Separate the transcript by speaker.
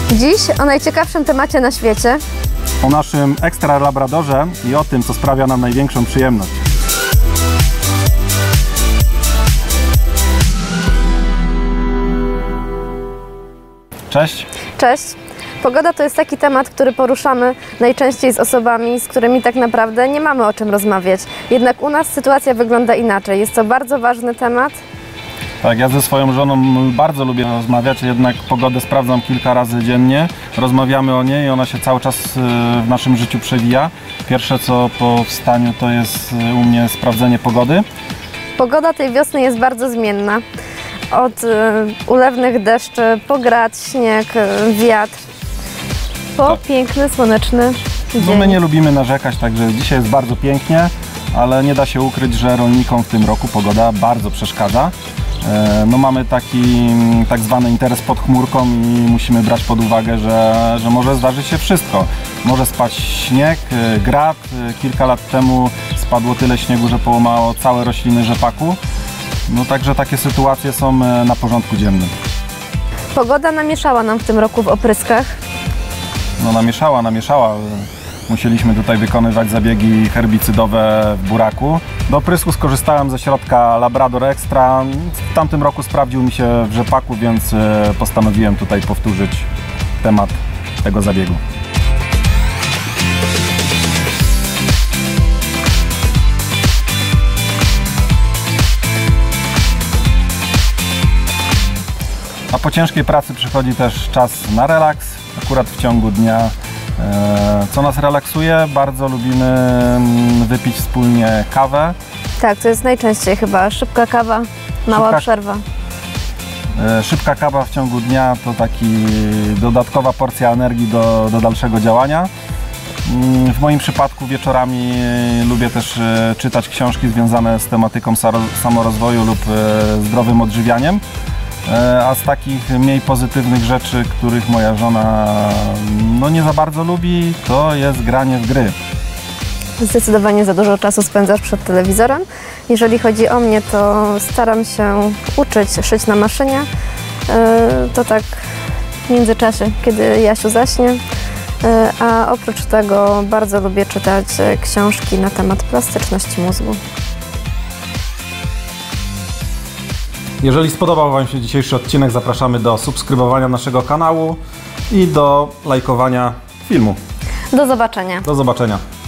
Speaker 1: Dziś o najciekawszym temacie na świecie.
Speaker 2: O naszym ekstra labradorze i o tym, co sprawia nam największą przyjemność. Cześć.
Speaker 1: Cześć. Pogoda to jest taki temat, który poruszamy najczęściej z osobami, z którymi tak naprawdę nie mamy o czym rozmawiać. Jednak u nas sytuacja wygląda inaczej. Jest to bardzo ważny temat.
Speaker 2: Tak, ja ze swoją żoną bardzo lubię rozmawiać, jednak pogodę sprawdzam kilka razy dziennie. Rozmawiamy o niej i ona się cały czas w naszym życiu przewija. Pierwsze co po wstaniu to jest u mnie sprawdzenie pogody.
Speaker 1: Pogoda tej wiosny jest bardzo zmienna. Od ulewnych deszczy, po grad, śnieg, wiatr, po
Speaker 2: tak.
Speaker 1: Piękny, słoneczny dzień.
Speaker 2: No my nie lubimy narzekać, także dzisiaj jest bardzo pięknie, ale nie da się ukryć, że rolnikom w tym roku pogoda bardzo przeszkadza. No mamy taki tak zwany interes pod chmurką i musimy brać pod uwagę, że może zdarzyć się wszystko. Może spaść śnieg, grad. Kilka lat temu spadło tyle śniegu, że połamało całe rośliny rzepaku. No także takie sytuacje są na porządku dziennym.
Speaker 1: Pogoda namieszała nam w tym roku w opryskach.
Speaker 2: No namieszała. Musieliśmy tutaj wykonywać zabiegi herbicydowe w buraku. Do oprysku skorzystałem ze środka Labrador Extra. W tamtym roku sprawdził mi się w rzepaku, więc postanowiłem tutaj powtórzyć temat tego zabiegu. A po ciężkiej pracy przychodzi też czas na relaks, akurat w ciągu dnia. Co nas relaksuje? Bardzo lubimy wypić wspólnie kawę. Tak,
Speaker 1: to jest najczęściej chyba szybka kawa, mała przerwa.
Speaker 2: Szybka kawa w ciągu dnia to taki dodatkowa porcja energii do dalszego działania. W moim przypadku wieczorami lubię też czytać książki związane z tematyką samorozwoju lub zdrowym odżywianiem. A z takich mniej pozytywnych rzeczy, których moja żona nie za bardzo lubi, to jest granie w gry.
Speaker 1: Zdecydowanie za dużo czasu spędzasz przed telewizorem. Jeżeli chodzi o mnie, to staram się uczyć szyć na maszynie. To tak w międzyczasie, kiedy Jasiu zaśnie. A oprócz tego bardzo lubię czytać książki na temat plastyczności mózgu.
Speaker 2: Jeżeli spodobał Wam się dzisiejszy odcinek, zapraszamy do subskrybowania naszego kanału i do lajkowania filmu.
Speaker 1: Do zobaczenia.
Speaker 2: Do zobaczenia.